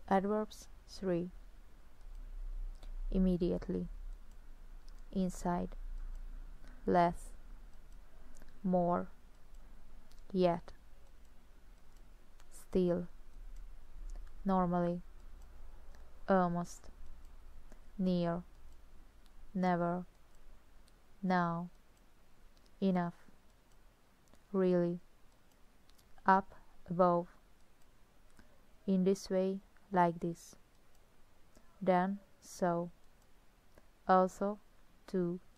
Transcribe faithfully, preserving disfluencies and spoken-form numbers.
Adverbs three. Immediately, inside, less, more, yet, still, normally, almost, near, never, now, enough, really, up, above, in this way, like this, then, so, also, to,